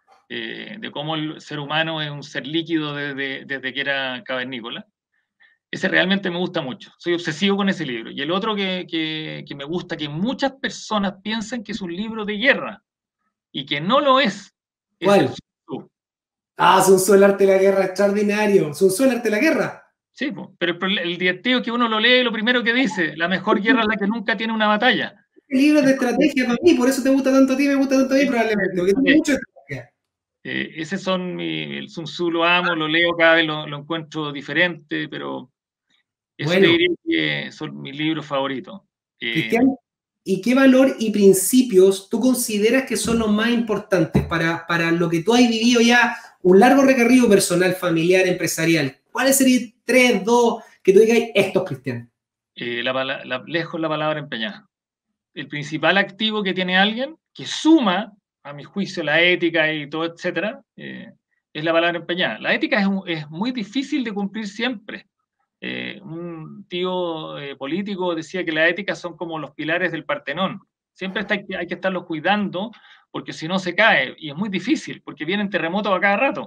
eh, de cómo el ser humano es un ser líquido desde, desde que era cavernícola. Ese realmente me gusta mucho. Soy obsesivo con ese libro. Y el otro que, que, que me gusta, que muchas personas piensan que es un libro de guerra, y que no lo es. Es ¿Cuál? el Sun Tzu. Ah, Sun Tzu, el arte de la guerra, extraordinario. Sun Tzu, el arte de la guerra. Sí, pero el, el divertido es que uno lo lee y lo primero que dice, la mejor guerra es la que nunca tiene una batalla. El libro de estrategia para mí, por eso te gusta tanto a ti, me gusta tanto a mí probablemente, porque tiene mucho estrategia. Eh, ese son mi, el Sun Tzu lo amo, lo leo cada vez, lo, lo encuentro diferente, pero eso bueno, te diría que son mis libros favoritos. Eh, Cristian, ¿y qué valor y principios tú consideras que son los más importantes para, para lo que tú has vivido ya un largo recorrido personal, familiar, empresarial? ¿Cuáles serían tres, dos, que tú digas estos, Cristian? Eh, la, la, lejos la palabra empeñada. El principal activo que tiene alguien, que suma, a mi juicio, la ética y todo, etcétera, eh, es la palabra empeñada. La ética es, es muy difícil de cumplir siempre. Eh, un tío eh, político decía que la ética son como los pilares del Partenón. Siempre está, hay que estarlos cuidando, porque si no se cae, y es muy difícil, porque vienen terremotos a cada rato.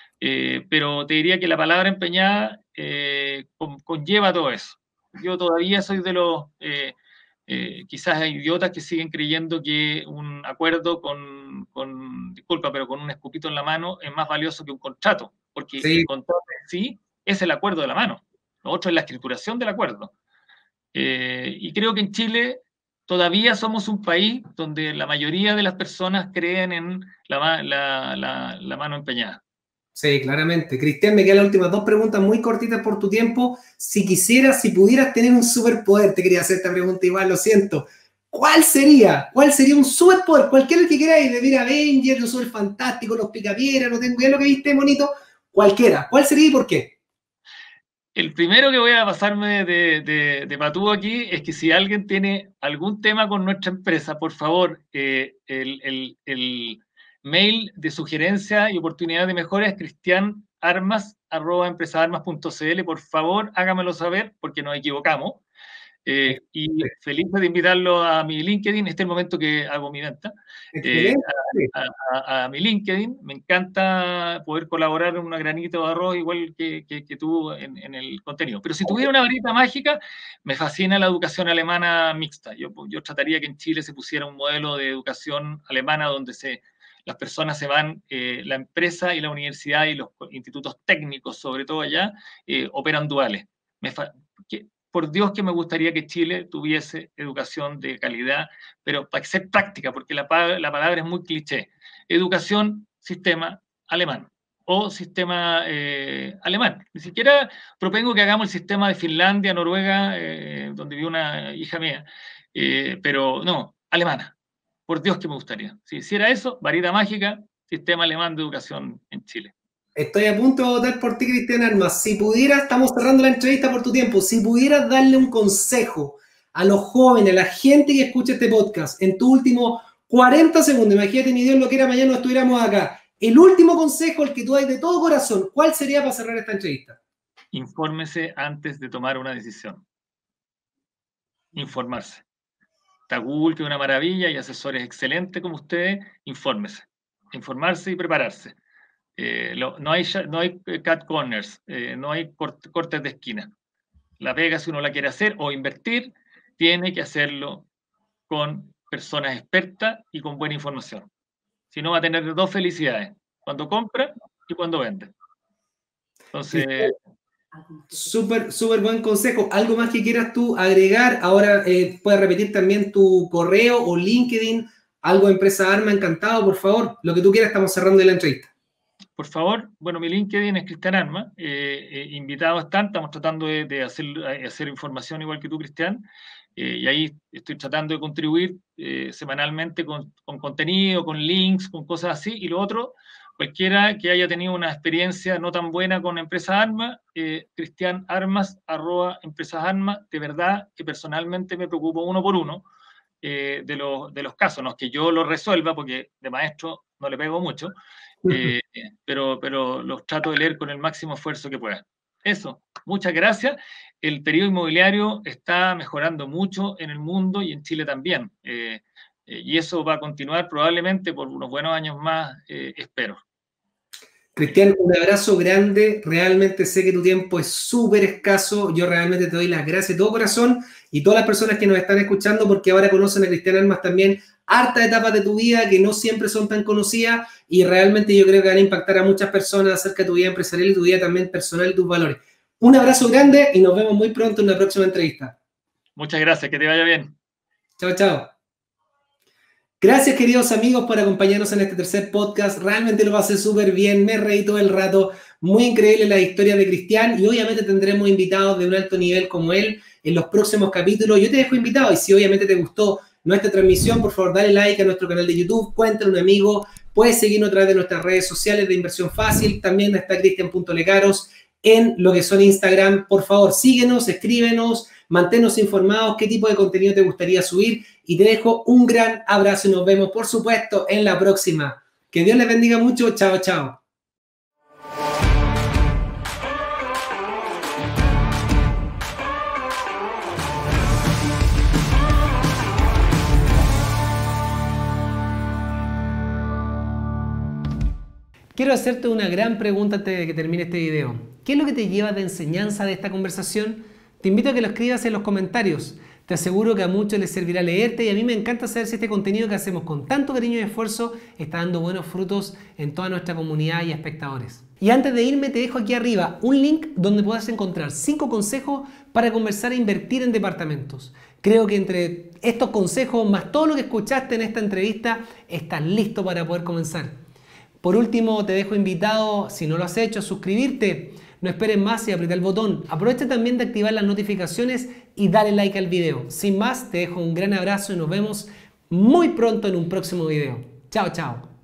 Eh, pero te diría que la palabra empeñada eh, con, conlleva todo eso. Yo todavía soy de los... Eh, eh, quizás hay idiotas que siguen creyendo que un acuerdo con, con, disculpa, pero con un escupito en la mano es más valioso que un contrato, porque sí, el contrato en sí es el acuerdo de la mano. Lo otro es la escrituración del acuerdo. Eh, y creo que en Chile todavía somos un país donde la mayoría de las personas creen en la, la, la, la mano empeñada. Sí, claramente. Cristian, me quedan las últimas dos preguntas muy cortitas por tu tiempo. Si quisieras, si pudieras tener un superpoder, te quería hacer esta pregunta igual, lo siento. ¿Cuál sería? ¿Cuál sería un superpoder? Cualquiera que queráis, de ver Avengers, los super fantásticos, los picapiedras, no tengo idea lo que viste, bonito. Cualquiera. ¿Cuál sería y por qué? El primero que voy a pasarme de, de, de patúo aquí es que si alguien tiene algún tema con nuestra empresa, por favor, eh, el, el, el mail de sugerencia y oportunidad de mejora es cristianarmas arroba empresaarmas punto cl. Por favor, hágamelo saber porque nos equivocamos. Eh, y feliz de invitarlo a mi LinkedIn. Este es el momento que hago mi venta. Eh, a, a, a, a mi LinkedIn. Me encanta poder colaborar en una granito de arroz igual que, que, que tú en, en el contenido. Pero si tuviera una varita mágica, me fascina la educación alemana mixta. Yo, yo trataría que en Chile se pusiera un modelo de educación alemana donde se, las personas se van, eh, la empresa y la universidad y los institutos técnicos, sobre todo allá, eh, operan duales. Me fa que, por Dios que me gustaría que Chile tuviese educación de calidad, pero para ser práctica, porque la, la palabra es muy cliché. Educación, sistema alemán o sistema eh, alemán. Ni siquiera propongo que hagamos el sistema de Finlandia, Noruega, eh, donde vive una hija mía, eh, pero no, alemana. Por Dios que me gustaría. Si hiciera eso, varita mágica, sistema alemán de educación en Chile. Estoy a punto de votar por ti, Cristian Armas. Si pudieras, estamos cerrando la entrevista por tu tiempo, si pudieras darle un consejo a los jóvenes, a la gente que escucha este podcast, en tu último cuarenta segundos, imagínate, ni Dios lo quiera, mañana no estuviéramos acá, el último consejo, el que tú das de todo corazón, ¿cuál sería para cerrar esta entrevista? Infórmese antes de tomar una decisión. Informarse. Está Google, que es una maravilla, y asesores excelentes como ustedes, infórmese. Informarse y prepararse. Eh, lo, no, hay, no hay cat corners, eh, no hay cort, cortes de esquina. La pega, si uno la quiere hacer o invertir, tiene que hacerlo con personas expertas y con buena información. Si no, va a tener dos felicidades, cuando compra y cuando vende. Entonces... Súper, súper buen consejo. ¿Algo más que quieras tú agregar? Ahora eh, puedes repetir también tu correo o LinkedIn, algo Empresa Arma, encantado, por favor. Lo que tú quieras, estamos cerrando la entrevista. Por favor, bueno, mi LinkedIn es Cristian Armas, eh, eh, invitados están, estamos tratando de, de hacer, de hacer información igual que tú, Cristian, eh, y ahí estoy tratando de contribuir eh, semanalmente con, con contenido, con links, con cosas así, y lo otro, cualquiera que haya tenido una experiencia no tan buena con Empresas Armas, eh, Cristian Armas, arroba Empresas Armas, de verdad que personalmente me preocupo uno por uno eh, de, los, de los casos, no es que yo lo resuelva, porque de maestro no le pego mucho, Eh, pero, pero los trato de leer con el máximo esfuerzo que pueda. Eso, muchas gracias. El periodo inmobiliario está mejorando mucho en el mundo y en Chile también. Eh, eh, y eso va a continuar probablemente por unos buenos años más, eh, espero. Cristian, un abrazo grande. Realmente sé que tu tiempo es súper escaso. Yo realmente te doy las gracias de todo corazón y todas las personas que nos están escuchando, porque ahora conocen a Cristian Armas también, hartas etapas de tu vida que no siempre son tan conocidas y realmente yo creo que van a impactar a muchas personas acerca de tu vida empresarial y tu vida también personal y tus valores. Un abrazo grande y nos vemos muy pronto en una próxima entrevista. Muchas gracias, que te vaya bien. Chao, chao. Gracias, queridos amigos, por acompañarnos en este tercer podcast. Realmente lo pasé súper bien, me reí todo el rato. Muy increíble la historia de Cristian y obviamente tendremos invitados de un alto nivel como él en los próximos capítulos. Yo te dejo invitado y si obviamente te gustó nuestra transmisión, por favor, dale like a nuestro canal de YouTube, cuéntale a un amigo, puedes seguirnos a través de nuestras redes sociales de Inversión Fácil, también está cristian punto lecaros en lo que son Instagram. Por favor, síguenos, escríbenos, manténnos informados qué tipo de contenido te gustaría subir y te dejo un gran abrazo y nos vemos, por supuesto, en la próxima. Que Dios les bendiga mucho. Chao, chao. Quiero hacerte una gran pregunta antes de que termine este video. ¿Qué es lo que te lleva de enseñanza de esta conversación? Te invito a que lo escribas en los comentarios. Te aseguro que a muchos les servirá leerte y a mí me encanta saber si este contenido que hacemos con tanto cariño y esfuerzo está dando buenos frutos en toda nuestra comunidad y espectadores. Y antes de irme te dejo aquí arriba un link donde puedas encontrar cinco consejos para conversar e invertir en departamentos. Creo que entre estos consejos más todo lo que escuchaste en esta entrevista estás listo para poder comenzar. Por último, te dejo invitado, si no lo has hecho, a suscribirte. No esperes más y aprieta el botón. Aprovecha también de activar las notificaciones y dale like al video. Sin más, te dejo un gran abrazo y nos vemos muy pronto en un próximo video. Chao, chao.